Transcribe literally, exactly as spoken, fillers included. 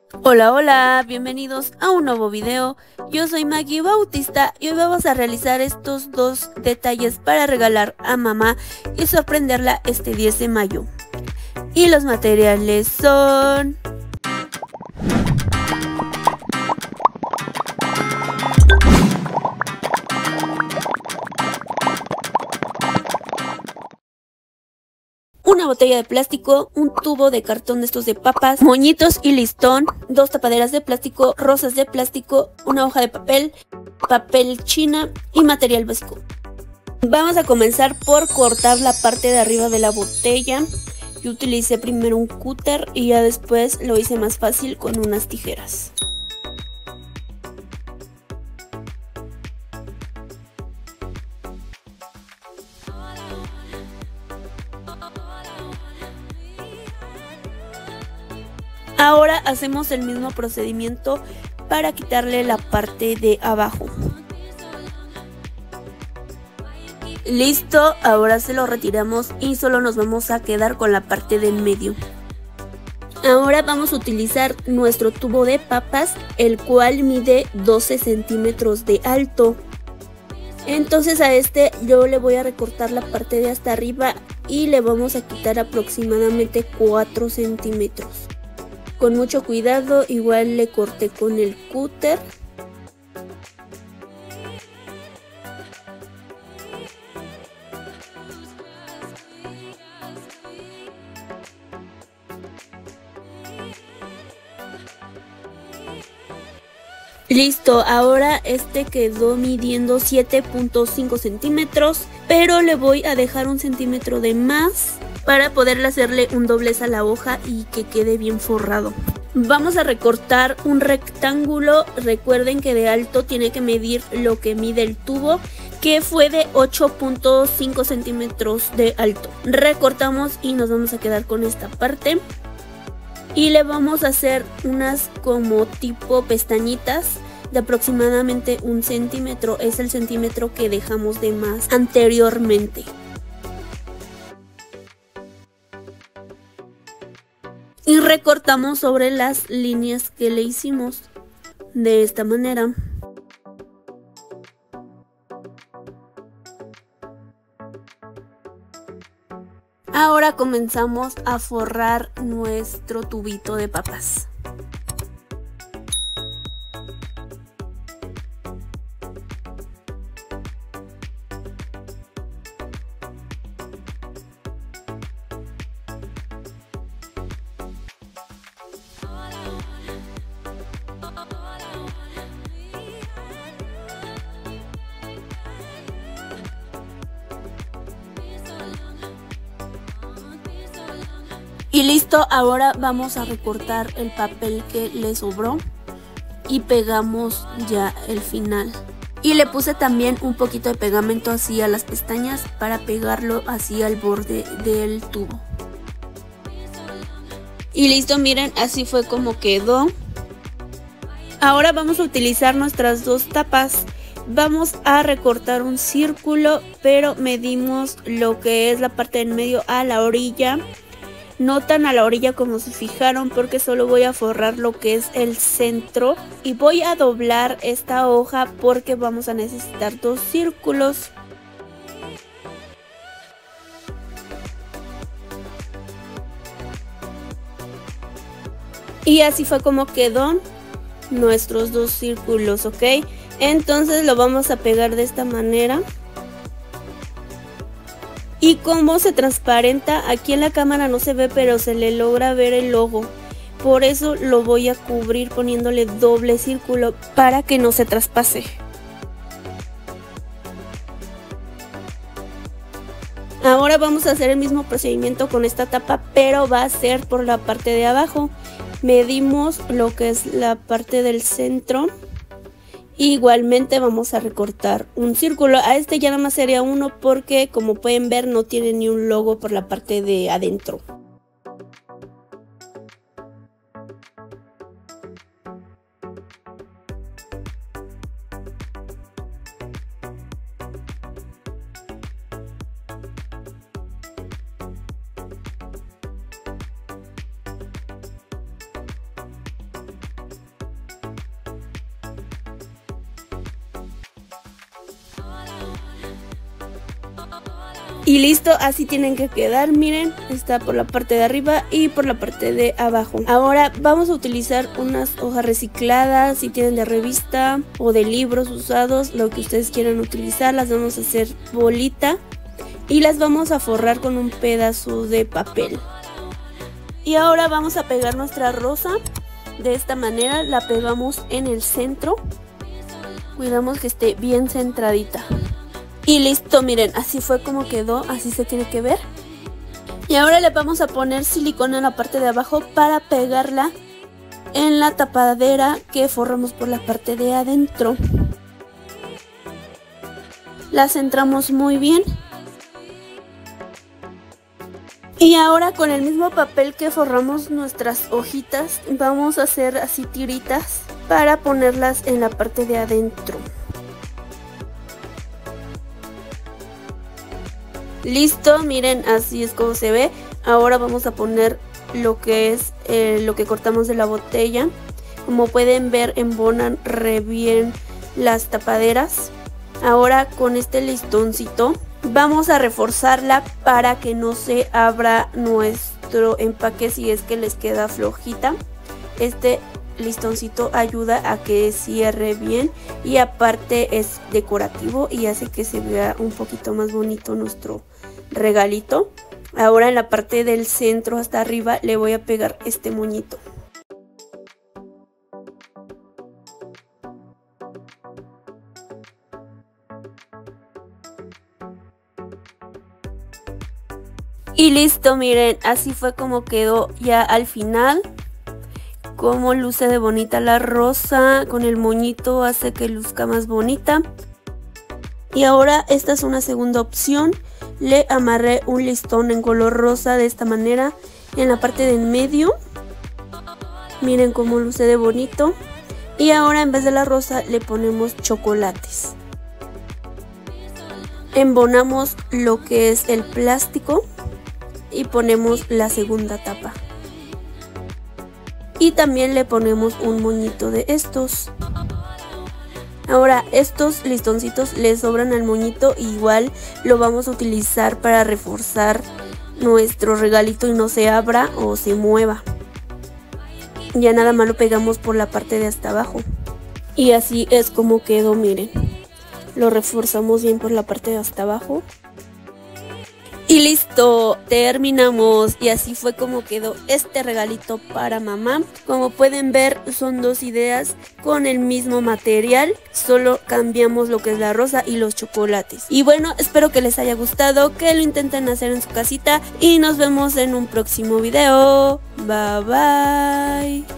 Hola, hola, bienvenidos a un nuevo video. Yo soy Maggie Bautista y hoy vamos a realizar estos dos detalles para regalar a mamá y sorprenderla este diez de mayo. Y los materiales son... una botella de plástico, un tubo de cartón de estos de papas, moñitos y listón, dos tapaderas de plástico, rosas de plástico, una hoja de papel, papel china y material básico. Vamos a comenzar por cortar la parte de arriba de la botella. Yo utilicé primero un cúter y ya después lo hice más fácil con unas tijeras. Ahora hacemos el mismo procedimiento para quitarle la parte de abajo. Listo, ahora se lo retiramos y solo nos vamos a quedar con la parte del medio. Ahora vamos a utilizar nuestro tubo de papas, el cual mide doce centímetros de alto. Entonces a este yo le voy a recortar la parte de hasta arriba y le vamos a quitar aproximadamente cuatro centímetros. Con mucho cuidado, igual le corté con el cúter. Listo, ahora este quedó midiendo siete punto cinco centímetros, pero le voy a dejar un centímetro de más para poderle hacerle un doblez a la hoja y que quede bien forrado. Vamos a recortar un rectángulo. Recuerden que de alto tiene que medir lo que mide el tubo, que fue de ocho punto cinco centímetros de alto. Recortamos y nos vamos a quedar con esta parte. Y le vamos a hacer unas como tipo pestañitas de aproximadamente un centímetro. Es el centímetro que dejamos de más anteriormente. Y recortamos sobre las líneas que le hicimos de esta manera. Ahora comenzamos a forrar nuestro tubito de papas. Y listo, ahora vamos a recortar el papel que le sobró y pegamos ya el final. Y le puse también un poquito de pegamento así a las pestañas para pegarlo así al borde del tubo. Y listo, miren, así fue como quedó. Ahora vamos a utilizar nuestras dos tapas. Vamos a recortar un círculo, pero medimos lo que es la parte del medio a la orilla. No tan a la orilla como se fijaron, porque solo voy a forrar lo que es el centro. Y voy a doblar esta hoja porque vamos a necesitar dos círculos. Y así fue como quedó nuestros dos círculos, ¿ok? Entonces lo vamos a pegar de esta manera. Y como se transparenta, aquí en la cámara no se ve, pero se le logra ver el logo. Por eso lo voy a cubrir poniéndole doble círculo para que no se traspase. Ahora vamos a hacer el mismo procedimiento con esta tapa, pero va a ser por la parte de abajo. Medimos lo que es la parte del centro. Igualmente vamos a recortar un círculo. A este ya nada más sería uno porque, como pueden ver, no tiene ni un logo por la parte de adentro. Y listo, así tienen que quedar, miren, está por la parte de arriba y por la parte de abajo. Ahora vamos a utilizar unas hojas recicladas, si tienen de revista o de libros usados, lo que ustedes quieran utilizar. Las vamos a hacer bolita y las vamos a forrar con un pedazo de papel. Y ahora vamos a pegar nuestra rosa, de esta manera la pegamos en el centro. Cuidamos que esté bien centradita. Y listo, miren, así fue como quedó, así se tiene que ver. Y ahora le vamos a poner silicona en la parte de abajo para pegarla en la tapadera que forramos por la parte de adentro. La centramos muy bien. Y ahora con el mismo papel que forramos nuestras hojitas, vamos a hacer así tiritas para ponerlas en la parte de adentro. Listo, miren, así es como se ve. Ahora vamos a poner lo que es eh, lo que cortamos de la botella. Como pueden ver, embonan re bien las tapaderas. Ahora con este listoncito vamos a reforzarla para que no se abra nuestro empaque si es que les queda flojita. Este listoncito ayuda a que cierre bien y aparte es decorativo y hace que se vea un poquito más bonito nuestro regalito. Ahora en la parte del centro hasta arriba le voy a pegar este moñito. Y listo, miren, así fue como quedó ya al final. Cómo luce de bonita la rosa, con el moñito hace que luzca más bonita. Y ahora esta es una segunda opción. Le amarré un listón en color rosa de esta manera en la parte del medio. Miren cómo luce de bonito. Y ahora en vez de la rosa le ponemos chocolates. Embonamos lo que es el plástico y ponemos la segunda tapa. Y también le ponemos un moñito de estos. Ahora estos listoncitos le sobran al moñito, igual lo vamos a utilizar para reforzar nuestro regalito y no se abra o se mueva. Ya nada más lo pegamos por la parte de hasta abajo. Y así es como quedó, miren. Lo reforzamos bien por la parte de hasta abajo. Y listo, terminamos y así fue como quedó este regalito para mamá. Como pueden ver, son dos ideas con el mismo material, solo cambiamos lo que es la rosa y los chocolates. Y bueno, espero que les haya gustado, que lo intenten hacer en su casita y nos vemos en un próximo video. Bye bye.